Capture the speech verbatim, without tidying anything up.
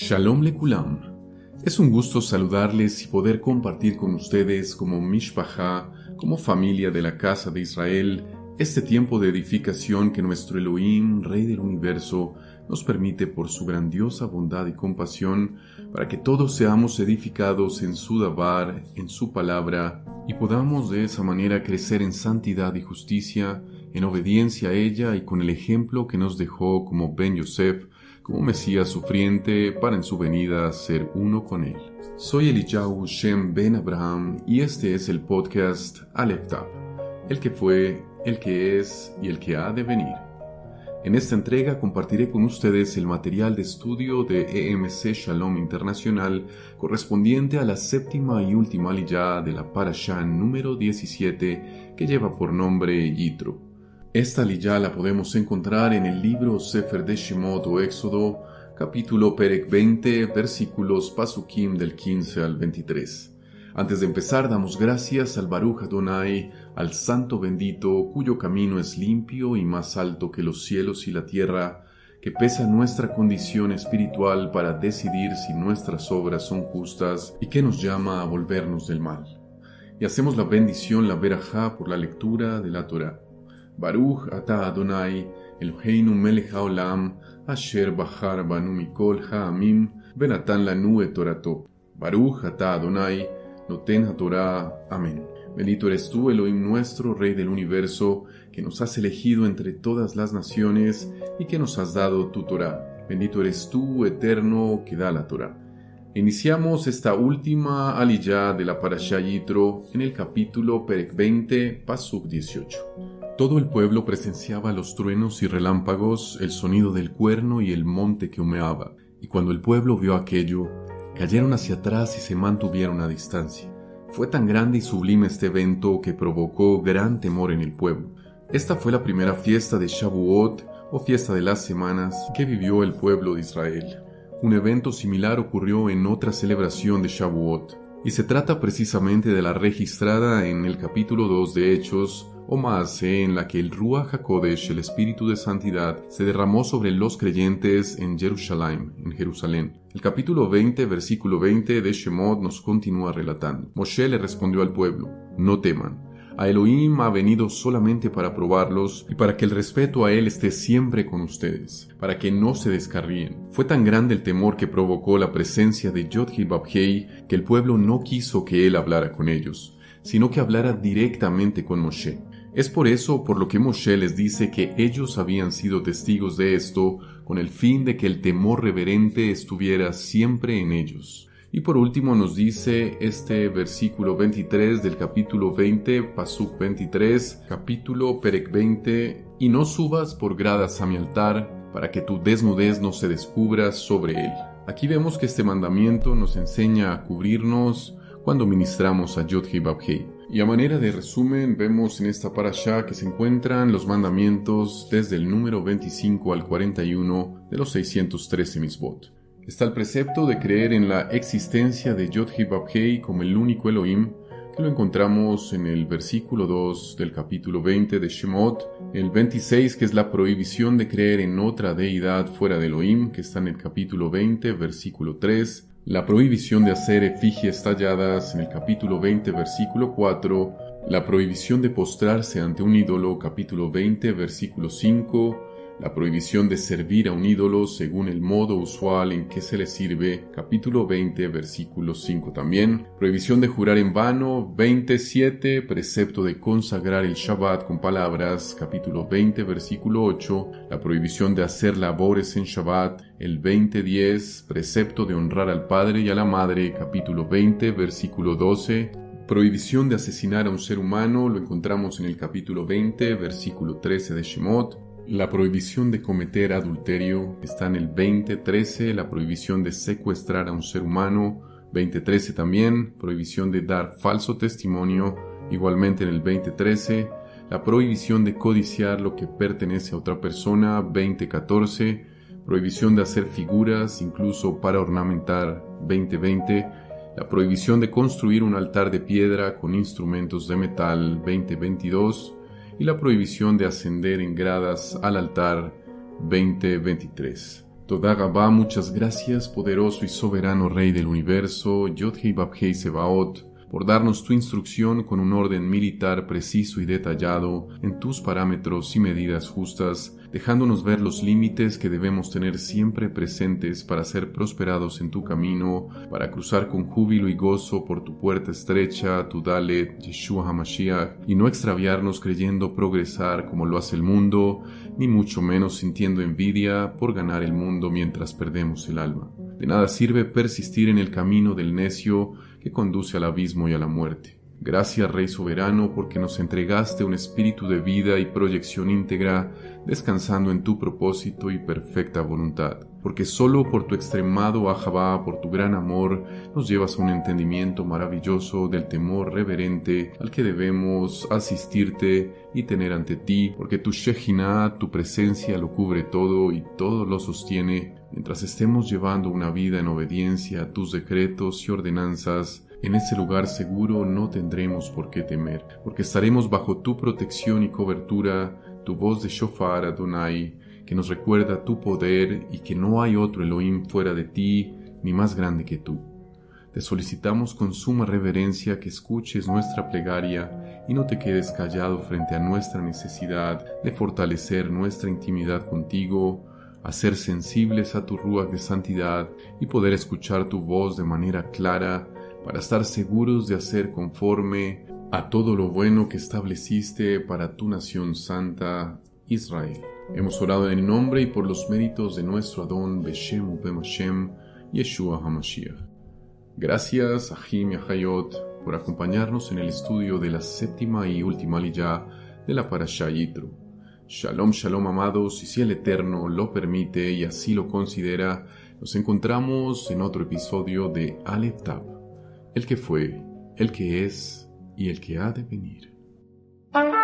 Shalom lekulam. Es un gusto saludarles y poder compartir con ustedes como Mishpachá, como familia de la casa de Israel, este tiempo de edificación que nuestro Elohim, Rey del Universo, nos permite por su grandiosa bondad y compasión para que todos seamos edificados en su dabar, en su palabra, y podamos de esa manera crecer en santidad y justicia, en obediencia a ella y con el ejemplo que nos dejó como Ben Yosef, como Mesías sufriente, para en su venida ser uno con él. Soy Eliyahu Shem Ben Abraham y este es el podcast Aleph Tav, el que fue, el que es y el que ha de venir. En esta entrega compartiré con ustedes el material de estudio de E M C Shalom Internacional correspondiente a la séptima y última aliyá de la Parashá número diecisiete que lleva por nombre Yitro. Esta aliyá la podemos encontrar en el libro Sefer de Shemot o Éxodo, capítulo Perek veinte, versículos Pasukim del quince al veintitrés. Antes de empezar, damos gracias al Baruch Adonai, al Santo Bendito, cuyo camino es limpio y más alto que los cielos y la tierra, que pesa nuestra condición espiritual para decidir si nuestras obras son justas y que nos llama a volvernos del mal. Y hacemos la bendición, la verajá, por la lectura de la Torá. Baruch ata Adonai, Eloheinu melech haolam, asher bachar banu mikol ha'amim, venatan lanu et torato. Baruch ata Adonai, noten haTorá. Amén. Bendito eres tú, Elohim nuestro, Rey del Universo, que nos has elegido entre todas las naciones y que nos has dado tu Torá. Bendito eres tú, Eterno, que da la Torá. Iniciamos esta última aliyá de la Parashá Yitro en el capítulo Perek veinte, Pasuk dieciocho. Todo el pueblo presenciaba los truenos y relámpagos, el sonido del cuerno y el monte que humeaba, y cuando el pueblo vio aquello, cayeron hacia atrás y se mantuvieron a distancia. Fue tan grande y sublime este evento que provocó gran temor en el pueblo. Esta fue la primera fiesta de Shavuot, o fiesta de las semanas, que vivió el pueblo de Israel. Un evento similar ocurrió en otra celebración de Shavuot, y se trata precisamente de la registrada en el capítulo dos de Hechos, o Maaseh, en la que el Ruach HaKodesh, el Espíritu de Santidad, se derramó sobre los creyentes en Jerusalén, en Jerusalén. El capítulo veinte, versículo veinte de Shemot nos continúa relatando. Moshe le respondió al pueblo: no teman. A Elohim ha venido solamente para probarlos y para que el respeto a él esté siempre con ustedes, para que no se descarríen. Fue tan grande el temor que provocó la presencia de Yod-Heh-Vav-Heh que el pueblo no quiso que él hablara con ellos, sino que hablara directamente con Moshe. Es por eso por lo que Moshe les dice que ellos habían sido testigos de esto con el fin de que el temor reverente estuviera siempre en ellos. Y por último nos dice este versículo veintitrés del capítulo veinte, Pasuk veintitrés, capítulo Perek veinte, y no subas por gradas a mi altar, para que tu desnudez no se descubra sobre él. Aquí vemos que este mandamiento nos enseña a cubrirnos cuando ministramos a Yod-Heh-Vav-Heh. Y a manera de resumen, vemos en esta parashá que se encuentran los mandamientos desde el número veinticinco al cuarenta y uno de los seiscientos trece mitzvot. Está el precepto de creer en la existencia de Yod-Heh-Vav-Heh como el único Elohim, que lo encontramos en el versículo dos del capítulo veinte de Shemot, el veintiséis, que es la prohibición de creer en otra deidad fuera de Elohim, que está en el capítulo veinte, versículo tres, la prohibición de hacer efigies talladas en el capítulo veinte, versículo cuatro, la prohibición de postrarse ante un ídolo, capítulo veinte, versículo cinco, la prohibición de servir a un ídolo según el modo usual en que se le sirve, capítulo veinte, versículo cinco también, prohibición de jurar en vano, veintisiete, precepto de consagrar el Shabbat con palabras, capítulo veinte, versículo ocho, la prohibición de hacer labores en Shabbat, el veinte diez, precepto de honrar al padre y a la madre, capítulo veinte, versículo doce, prohibición de asesinar a un ser humano, lo encontramos en el capítulo veinte, versículo trece de Shemot. La prohibición de cometer adulterio está en el veinte trece, la prohibición de secuestrar a un ser humano, veinte trece también, prohibición de dar falso testimonio, igualmente en el veinte trece, la prohibición de codiciar lo que pertenece a otra persona, veinte catorce, prohibición de hacer figuras, incluso para ornamentar, veinte veinte, la prohibición de construir un altar de piedra con instrumentos de metal, veinte veintidós, y la prohibición de ascender en gradas al altar, veinte veintitrés. Toda Gabá, muchas gracias, poderoso y soberano Rey del universo, Yod-Hei Bab-Hei Sebaot, por darnos tu instrucción con un orden militar preciso y detallado en tus parámetros y medidas justas, dejándonos ver los límites que debemos tener siempre presentes para ser prosperados en tu camino, para cruzar con júbilo y gozo por tu puerta estrecha, tu Dalet, Yeshua HaMashiach, y no extraviarnos creyendo progresar como lo hace el mundo, ni mucho menos sintiendo envidia por ganar el mundo mientras perdemos el alma. De nada sirve persistir en el camino del necio que conduce al abismo y a la muerte. Gracias, Rey Soberano, porque nos entregaste un espíritu de vida y proyección íntegra, descansando en tu propósito y perfecta voluntad. Porque solo por tu extremado Ahabá, por tu gran amor, nos llevas a un entendimiento maravilloso del temor reverente al que debemos asistirte y tener ante ti, porque tu Shejinah, tu presencia, lo cubre todo y todo lo sostiene, mientras estemos llevando una vida en obediencia a tus decretos y ordenanzas. En ese lugar seguro no tendremos por qué temer, porque estaremos bajo tu protección y cobertura, tu voz de Shofar Adonai, que nos recuerda tu poder y que no hay otro Elohim fuera de ti, ni más grande que tú. Te solicitamos con suma reverencia que escuches nuestra plegaria y no te quedes callado frente a nuestra necesidad de fortalecer nuestra intimidad contigo, a ser sensibles a tu Ruach de santidad y poder escuchar tu voz de manera clara, para estar seguros de hacer conforme a todo lo bueno que estableciste para tu nación santa, Israel. Hemos orado en el nombre y por los méritos de nuestro Adón Beshem Ubem Hashem, Yeshua HaMashiach. Gracias, Ahim y Ahayot, por acompañarnos en el estudio de la séptima y última aliyá de la Parashá Yitro. Shalom, shalom, amados, y si el Eterno lo permite y así lo considera, nos encontramos en otro episodio de Aleph Tav, el que fue, el que es y el que ha de venir.